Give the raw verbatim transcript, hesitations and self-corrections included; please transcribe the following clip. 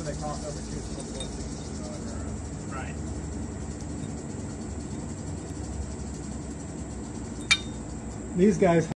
they cross over to some Right. These guys